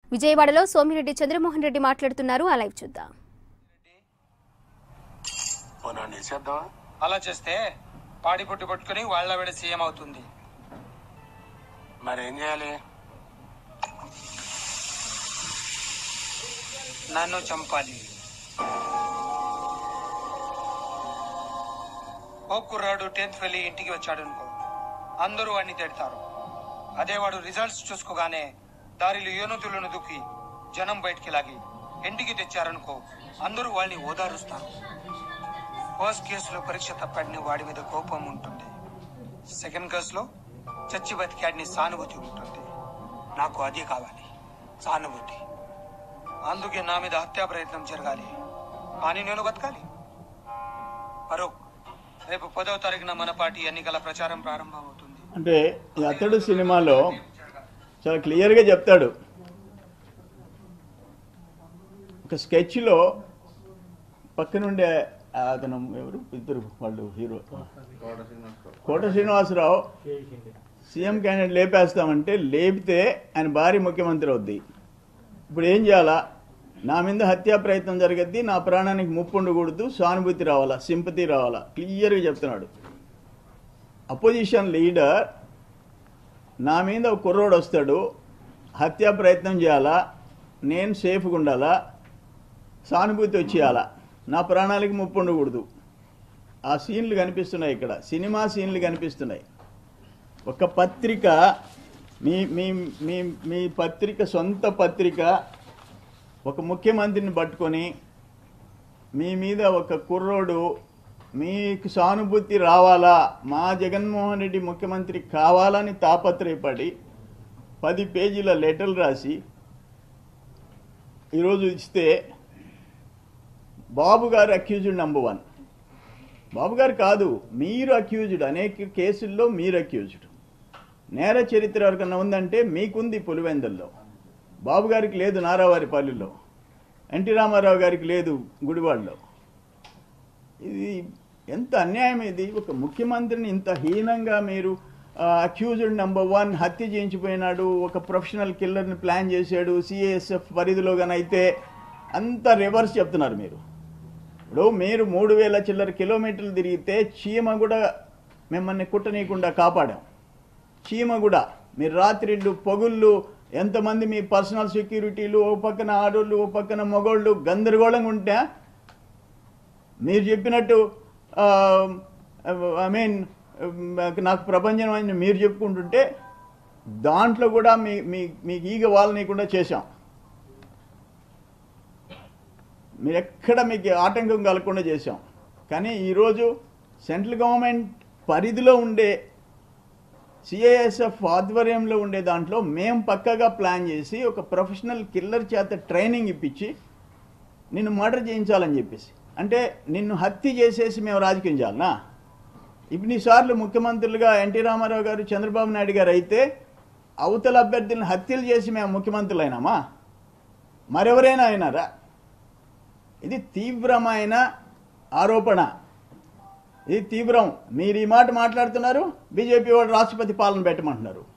విజయవాడలో సోమిరెడ్డి చంద్రమోహన్ రెడ్డి మాట్లాడుతున్నారు. ఆ లైవ్ చూద్దాం. అలా చేస్తే పాడి పొట్టు కొట్టుకుని వాళ్ళ వేడ సీఎం అవుతుంది. మరేం చేయాలి? నన్ను చంపాలి. ఓ కుర్రాడు 10th వెళ్ళి ఇంటికి వచ్చాడు అనుకో, అందరూ వాడిని తిడతారు. అదే వాడు రిజల్ట్స్ చూసుకోగానే దారిలో ఏనుతులను దుక్కి జనం బయటికి లాగి ఇంటికి తెచ్చారనుకో, అందరూ వాళ్ళని ఓదారుస్తారు. ఫస్ట్ కేసులో పరీక్ష తప్పాడిని వాడి మీద కోపం ఉంటుంది. సెకండ్ కేసులో చచ్చి బతికాడిని సానుభూతి ఉంటుంది. నాకు అది కావాలి, సానుభూతి. అందుకే నా మీద హత్యా ప్రయత్నం జరగాలి, కానీ నేను బతకాలి. ఫరూక్, రేపు 10వ తారీఖున మన పార్టీ ఎన్నికల ప్రచారం ప్రారంభమవుతుంది. అంటే ఈ అతడు సినిమాలో చాలా క్లియర్గా చెప్తాడు. ఒక స్కెచ్లో పక్కనుండే అతను ఎవరు ఇద్దరు వాళ్ళు hero Kota Srinivasa Rao CM candidate లేపేస్తామంటే లేపితే ఆయన భార్య ముఖ్యమంత్రి అవుద్ది. ఇప్పుడు ఏం చేయాలా? నా మీద హత్యా ప్రయత్నం జరగద్ది, నా ప్రాణానికి ముప్పు ఉండకూడదు, సానుభూతి రావాలా, సింపతి రావాలా, క్లియర్గా చెప్తున్నాడు. అపోజిషన్ లీడర్ నా మీద ఒక కుర్రోడు వస్తాడు, హత్యా ప్రయత్నం చేయాలా, నేను సేఫ్గా ఉండాలా, సానుభూతి వచ్చేయాలా, నా ప్రాణాలకి ముప్పు ఉండకూడదు. ఆ సీన్లు కనిపిస్తున్నాయి ఇక్కడ, సినిమా సీన్లు కనిపిస్తున్నాయి. ఒక పత్రిక మీ మీ మీ మీ పత్రిక సొంత పత్రిక ఒక ముఖ్యమంత్రిని పట్టుకొని మీ మీద ఒక కుర్రోడు మీకు సానుభూతి రావాలా, మా జగన్మోహన్ రెడ్డి ముఖ్యమంత్రి కావాలని తాపత్రయపడి 10 పేజీల లెటర్లు రాసి ఈరోజు ఇస్తే బాబు గారు అక్యూజ్డ్ నెంబర్ 1. బాబు గారు కాదు, మీరు అక్యూజ్డ్. అనేక కేసుల్లో మీరు అక్యూజ్డ్. నేర చరిత్ర ఎవరికన్నా ఉందంటే మీకుంది పులివెందుల్లో, బాబు గారికి లేదు నారావారిపల్లిలో, ఎన్టీ రామారావు గారికి లేదు గుడివాడలో. ఇది ఎంత అన్యాయం! ఇది ఒక ముఖ్యమంత్రిని ఇంత హీనంగా మీరు అక్యూజ్డ్ నెంబర్ 1 హత్య చేయించిపోయినాడు, ఒక ప్రొఫెషనల్ కిల్లర్ని ప్లాన్ చేశాడు, సిఐఎస్ఎఫ్ పరిధిలోగానైతే అంత రివర్స్ చెప్తున్నారు మీరు. ఇప్పుడు మీరు 3000 చిల్లర కిలోమీటర్లు తిరిగితే చీమ కూడా మిమ్మల్ని కుట్టనీయకుండా కాపాడాం. చీమ కూడా మీరు రాత్రిళ్ళు పొగుళ్ళు ఎంతమంది మీ పర్సనల్ సెక్యూరిటీలు, ఓ పక్కన ఆడోళ్ళు, ఓ పక్కన మగోళ్ళు గందరగోళంగా ఉంటే మీరు చెప్పినట్టు ఐ మీన్ నాకు ప్రపంచం అని మీరు చెప్పుకుంటుంటే దాంట్లో కూడా మీకు ఈగ వాళ్ళనీయకుండా చేశాం. మీరు ఎక్కడ మీకు ఆటంకం కలగకుండా చేశాం. కానీ ఈరోజు సెంట్రల్ గవర్నమెంట్ పరిధిలో ఉండే సిఐఎస్ఎఫ్ ఆధ్వర్యంలో ఉండే దాంట్లో మేము పక్కగా ప్లాన్ చేసి ఒక ప్రొఫెషనల్ కిల్లర్ చేత ట్రైనింగ్ ఇప్పించి నిన్ను మర్డర్ చేయించాలని చెప్పేసి, అంటే నిన్ను హత్య చేసేసి మేము రాజకీయం చేయాలనా? ఇన్నిసార్లు ముఖ్యమంత్రులుగా ఎన్టీ రామారావు గారు, చంద్రబాబు నాయుడు గారు అయితే అవతల అభ్యర్థులను హత్యలు చేసి మేము ముఖ్యమంత్రులు అయినామా? మరెవరైనా అయినారా? ఇది తీవ్రమైన ఆరోపణ, ఇది తీవ్రం. మీరు ఈ మాట మాట్లాడుతున్నారు, బీజేపీ వాళ్ళు రాష్ట్రపతి పాలన పెట్టమంటున్నారు.